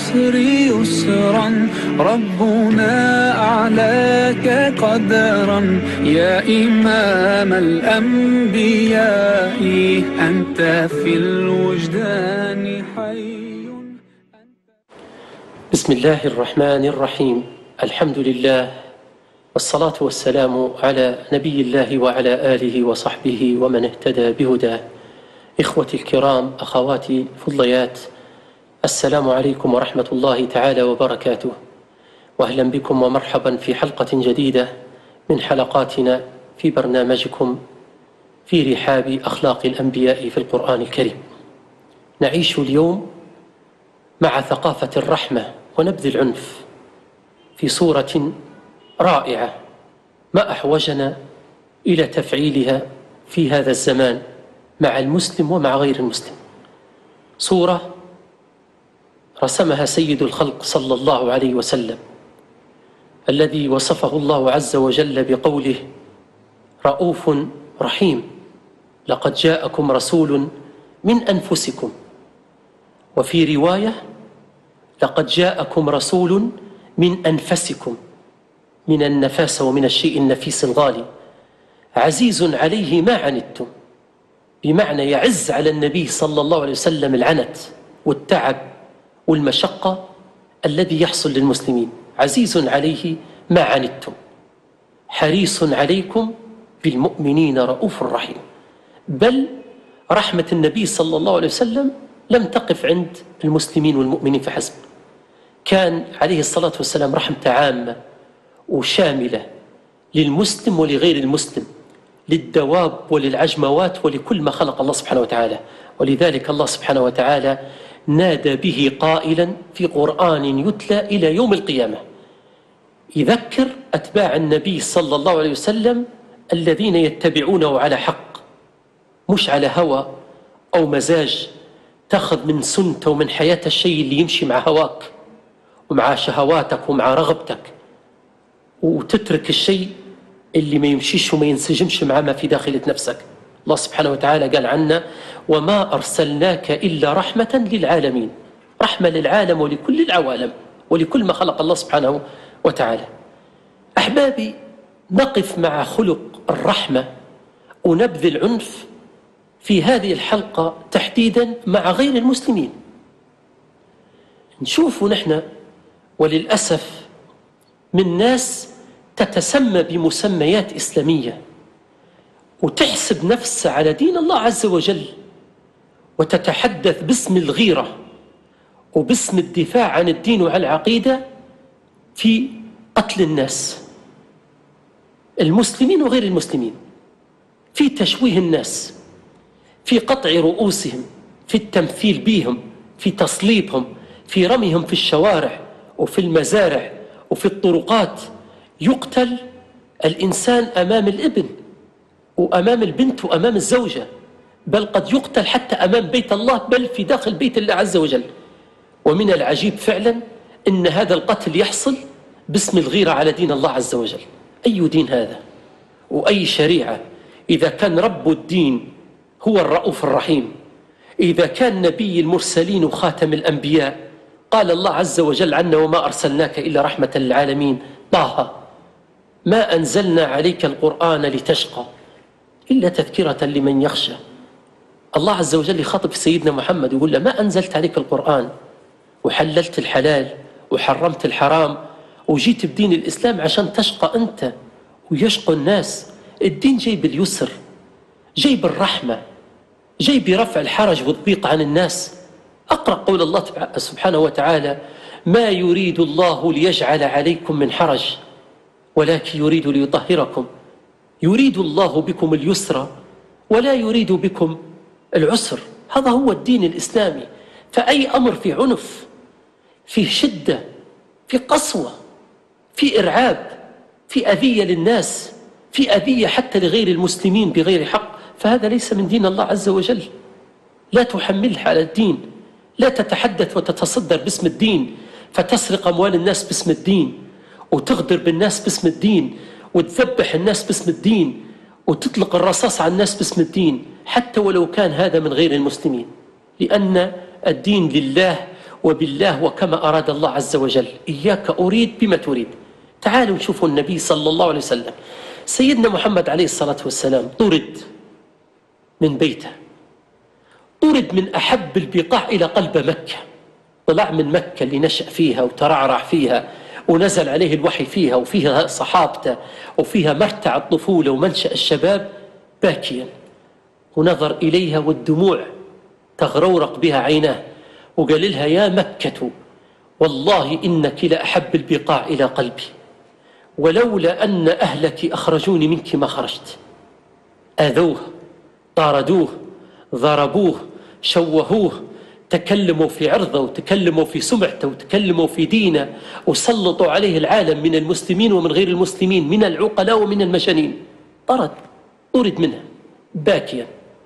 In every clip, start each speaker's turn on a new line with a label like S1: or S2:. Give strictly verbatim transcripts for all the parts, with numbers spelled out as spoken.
S1: العسر يسرا ربنا أعلاك قدرا يا إمام الأنبياء أنت في الوجدان حي.
S2: بسم الله الرحمن الرحيم. الحمد لله والصلاة والسلام على نبي الله وعلى آله وصحبه ومن اهتدى بهداه. إخوتي الكرام، أخواتي فضليات، السلام عليكم ورحمة الله تعالى وبركاته، وأهلا بكم ومرحبا في حلقة جديدة من حلقاتنا في برنامجكم في رحاب أخلاق الأنبياء في القرآن الكريم. نعيش اليوم مع ثقافة الرحمة ونبذ العنف في صورة رائعة ما أحوجنا إلى تفعيلها في هذا الزمان مع المسلم ومع غير المسلم. صورة رسمها سيد الخلق صلى الله عليه وسلم الذي وصفه الله عز وجل بقوله رؤوف رحيم، لقد جاءكم رسول من أنفسكم، وفي رواية لقد جاءكم رسول من أنفسكم، من النفاس ومن الشيء النفيس الغالي، عزيز عليه ما عنتم، بمعنى يعز على النبي صلى الله عليه وسلم العنت والتعب والمشقة الذي يحصل للمسلمين، عزيز عليه ما عنتم حريص عليكم بالمؤمنين رؤوف رحيم. بل رحمة النبي صلى الله عليه وسلم لم تقف عند المسلمين والمؤمنين فحسب، كان عليه الصلاة والسلام رحمة عامة وشاملة للمسلم ولغير المسلم، للدواب وللعجموات ولكل ما خلق الله سبحانه وتعالى. ولذلك الله سبحانه وتعالى نادى به قائلا في قرآن يتلى إلى يوم القيامة، يذكر أتباع النبي صلى الله عليه وسلم الذين يتبعونه على حق، مش على هوى أو مزاج، تأخذ من سنته ومن حياة الشيء اللي يمشي مع هواك ومع شهواتك ومع رغبتك، وتترك الشيء اللي ما يمشيش وما ينسجمش مع ما في داخلة نفسك. الله سبحانه وتعالى قال عنا وما أرسلناك إلا رحمة للعالمين، رحمة للعالم ولكل العوالم ولكل ما خلق الله سبحانه وتعالى. أحبابي، نقف مع خلق الرحمة ونبذ العنف في هذه الحلقة تحديدا مع غير المسلمين. نشوف نحن وللأسف من ناس تتسمى بمسميات إسلامية وتحسب نفسها على دين الله عز وجل، وتتحدث باسم الغيرة وباسم الدفاع عن الدين وعن العقيدة في قتل الناس، المسلمين وغير المسلمين، في تشويه الناس، في قطع رؤوسهم، في التمثيل بهم، في تصليبهم، في رميهم في الشوارع وفي المزارع وفي الطرقات. يقتل الإنسان أمام الابن وأمام البنت وأمام الزوجة، بل قد يقتل حتى أمام بيت الله، بل في داخل بيت الله عز وجل. ومن العجيب فعلا أن هذا القتل يحصل باسم الغيرة على دين الله عز وجل. أي دين هذا وأي شريعة؟ إذا كان رب الدين هو الرؤوف الرحيم، إذا كان نبي المرسلين وخاتم الأنبياء قال الله عز وجل عنه وما أرسلناك إلا رحمة للعالمين، طه ما أنزلنا عليك القرآن لتشقى إلا تذكرة لمن يخشى. الله عز وجل يخاطب سيدنا محمد يقول له ما أنزلت عليك القرآن وحللت الحلال وحرمت الحرام وجيت بدين الإسلام عشان تشقى أنت ويشقى الناس. الدين جاي باليسر، جاي بالرحمة، جاي برفع الحرج والضيق عن الناس. أقرأ قول الله سبحانه وتعالى ما يريد الله ليجعل عليكم من حرج ولكن يريد ليطهركم، يريد الله بكم اليسر ولا يريد بكم العسر. هذا هو الدين الإسلامي. فأي أمر في عنف، في شدة، في قسوة، في إرعاب، في أذية للناس، في أذية حتى لغير المسلمين بغير حق، فهذا ليس من دين الله عز وجل. لا تحملها على الدين، لا تتحدث وتتصدر باسم الدين فتسرق أموال الناس باسم الدين، وتغدر بالناس باسم الدين، وتذبح الناس باسم الدين، وتطلق الرصاص على الناس باسم الدين، حتى ولو كان هذا من غير المسلمين، لأن الدين لله وبالله وكما أراد الله عز وجل، إياك أريد بما تريد. تعالوا نشوفوا النبي صلى الله عليه وسلم. سيدنا محمد عليه الصلاة والسلام طرد من بيته، طرد من أحب البقاع إلى قلب مكة، طلع من مكة اللي نشأ فيها وترعرع فيها ونزل عليه الوحي فيها وفيها صحابته وفيها مرتع الطفولة ومنشأ الشباب، باكيا ونظر إليها والدموع تغرورق بها عيناه وقال لها: يا مكة والله إنك لأحب البقاع إلى قلبي، ولولا أن أهلك أخرجوني منك ما خرجت. آذوه، طاردوه، ضربوه، شوهوه، تكلموا في عرضه وتكلموا في سمعته وتكلموا في دينه، وسلطوا عليه العالم من المسلمين ومن غير المسلمين، من العقلاء ومن المجانين. طرد طرد منها باكيا.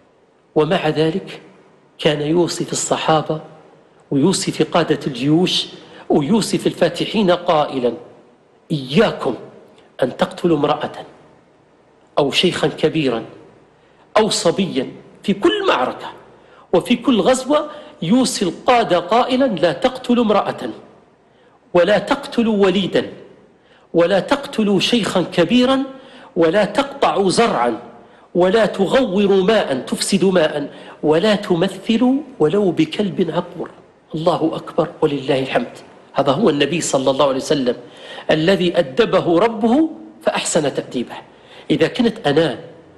S2: ومع ذلك كان يوصي في الصحابة ويوصي في قادة الجيوش ويوصي في الفاتحين قائلا: إياكم أن تقتلوا امرأة أو شيخا كبيرا أو صبيا. في كل معركة وفي كل غزوة يوصي القادة قائلا: لا تقتلوا امرأة، ولا تقتلوا وليدا، ولا تقتلوا شيخا كبيرا، ولا تقطعوا زرعا، ولا تغوروا ماء تفسدوا ماء، ولا تمثلوا ولو بكلب عقور. الله أكبر ولله الحمد. هذا هو النبي صلى الله عليه وسلم الذي أدبه ربه فأحسن تأديبه. إذا كنت أنا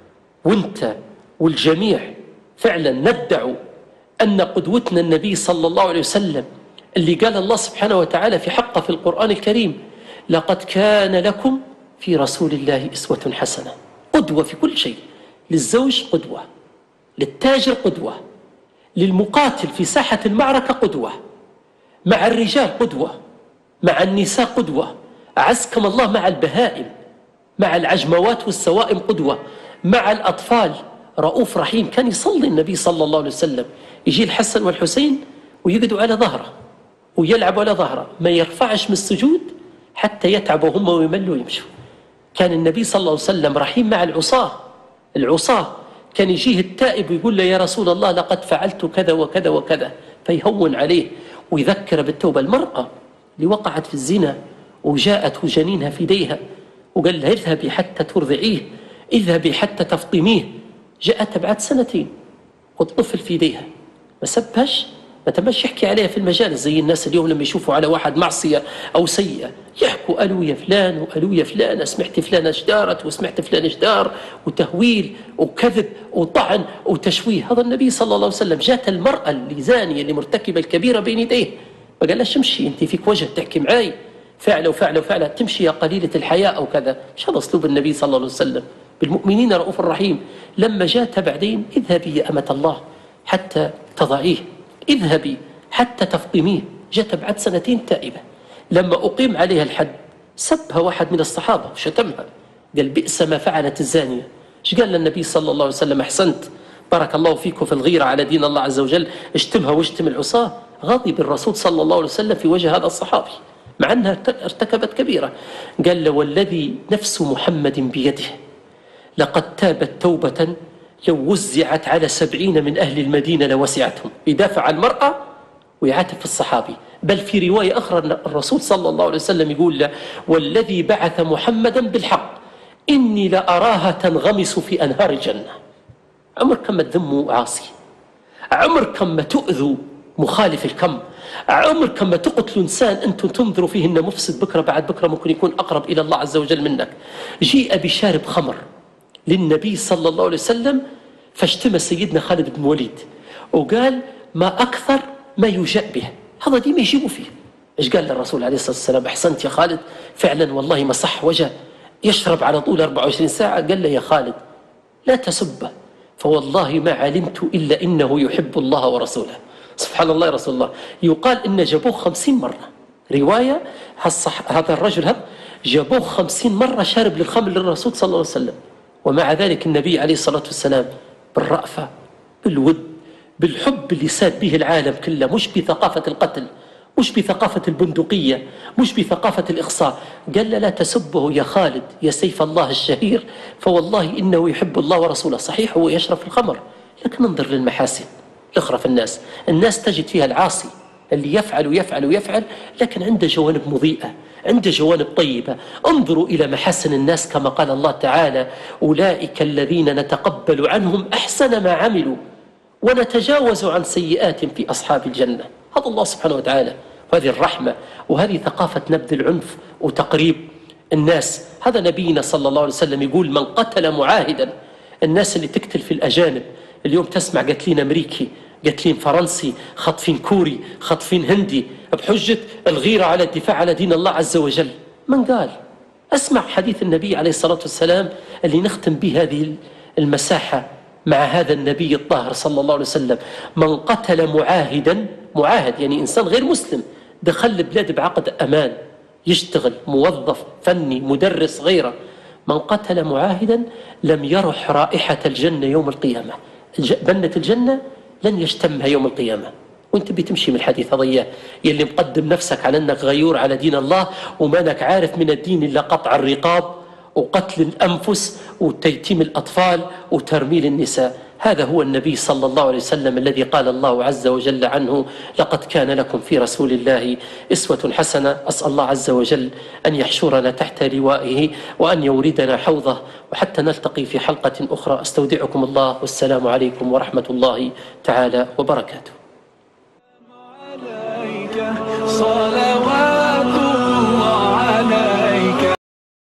S2: وانت والجميع فعلا ندعوا أن قدوتنا النبي صلى الله عليه وسلم اللي قال الله سبحانه وتعالى في حقه في القرآن الكريم: لقد كان لكم في رسول الله أسوة حسنة. قدوة في كل شيء، للزوج قدوة، للتاجر قدوة، للمقاتل في ساحة المعركة قدوة، مع الرجال قدوة، مع النساء قدوة، أعزكم الله مع البهائم، مع العجموات والسوائم قدوة، مع الأطفال رؤوف رحيم. كان يصلي النبي صلى الله عليه وسلم، يجي الحسن والحسين ويقعدوا على ظهره ويلعبوا على ظهره، ما يرفعش من السجود حتى يتعبوا هم ويملوا ويمشوا. كان النبي صلى الله عليه وسلم رحيم مع العصاة. العصاة كان يجيه التائب ويقول له: يا رسول الله لقد فعلت كذا وكذا وكذا، فيهون عليه ويذكر بالتوبة. المرأة اللي وقعت في الزنا وجاءت جنينها في يديها وقال لها: اذهبي حتى ترضعيه، اذهبي حتى تفطميه، جاءت بعد سنتين والطفل في يديها، ما سبهش، ما تمش يحكي عليها في المجالس زي الناس اليوم لما يشوفوا على واحد معصية أو سيئة يحكوا: قالوا يا فلان وقالوا يا فلان، سمعت فلان اشدارت وسمعت فلان اشدار، وتهويل وكذب وطعن وتشويه. هذا النبي صلى الله عليه وسلم جات المرأة اللي زانية اللي مرتكبة الكبيرة بين يديه ما قال لهاش: امشي انت فيك وجه تحكي معاي، فعله وفعله وفعله، تمشي يا قليلة الحياء أو كذا. مش هذا أسلوب النبي صلى الله عليه وسلم بالمؤمنين رؤوف الرحيم. لما جاءت بعدين: اذهبي يا أمة الله حتى تضعيه، اذهبي حتى تفطميه، جاءت بعد سنتين تائبة. لما أقيم عليها الحد سبها واحد من الصحابة وشتمها، قال: بئس ما فعلت الزانية. ايش قال للنبي صلى الله عليه وسلم؟ أحسنت، بارك الله فيكم في الغيرة على دين الله عز وجل، اشتمها واشتم العصاة. غضب الرسول صلى الله عليه وسلم في وجه هذا الصحابي مع أنها ارتكبت كبيرة. قال له: والذي نفس محمد بيده لقد تابت توبة لو وزعت على سبعين من أهل المدينة لوسعتهم. يدافع عن المرأة ويعاتب في الصحابي. بل في رواية أخرى الرسول صلى الله عليه وسلم يقول له: والذي بعث محمدا بالحق إني لأراها تنغمس في أنهار الجنة. عمركم ما تذموا عاصي، عمركم ما تؤذوا مخالف الكم، عمركم ما تقتلوا إنسان أنتم تنظروا فيه إنه مفسد، بكرة بعد بكرة ممكن يكون أقرب إلى الله عز وجل منك. جيء بشارب خمر للنبي صلى الله عليه وسلم فاشتم سيدنا خالد بن الوليد وقال: ما أكثر ما يجاء به، هذا دي ما يجيبوا فيه. إيش قال للرسول عليه الصلاة والسلام؟ أحسنت يا خالد، فعلا والله ما صح وجه يشرب على طول أربعة وعشرين ساعة. قال له: يا خالد لا تسبه، فوالله ما علمت إلا إنه يحب الله ورسوله. سبحان الله يا رسول الله. يقال إن جابوه خمسين مرة، رواية هذا الرجل هذا جابوه خمسين مرة شارب للخمر للرسول صلى الله عليه وسلم. ومع ذلك النبي عليه الصلاة والسلام بالرأفة بالود بالحب اللي ساد به العالم كله، مش بثقافة القتل، مش بثقافة البندقية، مش بثقافة الإخصاء، قال لا تسبه يا خالد يا سيف الله الشهير، فوالله إنه يحب الله ورسوله. صحيح هو يشرب الخمر، لكن انظر للمحاسن الأخرى في الناس. الناس تجد فيها العاصي اللي يفعل ويفعل ويفعل، لكن عنده جوانب مضيئة، عنده جوانب طيبة. انظروا إلى محاسن الناس كما قال الله تعالى: أولئك الذين نتقبل عنهم أحسن ما عملوا ونتجاوز عن سيئات في أصحاب الجنة. هذا الله سبحانه وتعالى، وهذه الرحمة، وهذه ثقافة نبذ العنف وتقريب الناس. هذا نبينا صلى الله عليه وسلم يقول: من قتل معاهدا. الناس اللي تقتل في الأجانب اليوم تسمع قتلين أمريكي، قتلين فرنسي، خطفين كوري، خطفين هندي، بحجة الغيرة على الدفاع على دين الله عز وجل. من قال؟ أسمع حديث النبي عليه الصلاة والسلام اللي نختم به هذه المساحة مع هذا النبي الطاهر صلى الله عليه وسلم: من قتل معاهدا، معاهد يعني إنسان غير مسلم دخل البلاد بعقد أمان، يشتغل موظف فني مدرس غيره، من قتل معاهدا لم يرح رائحة الجنة يوم القيامة. بنة الجنة لن يشتمها يوم القيامة. وانت بتمشي من الحديث هذا يلي مقدم نفسك على أنك غيور على دين الله، ومانك عارف من الدين إلا قطع الرقاب وقتل الأنفس وتيتيم الأطفال وترميل النساء. هذا هو النبي صلى الله عليه وسلم الذي قال الله عز وجل عنه: لقد كان لكم في رسول الله أسوة حسنة. أسأل الله عز وجل أن يحشرنا تحت لوائه وأن يوردنا حوضه، وحتى نلتقي في حلقة أخرى أستودعكم الله، والسلام عليكم ورحمة الله تعالى وبركاته.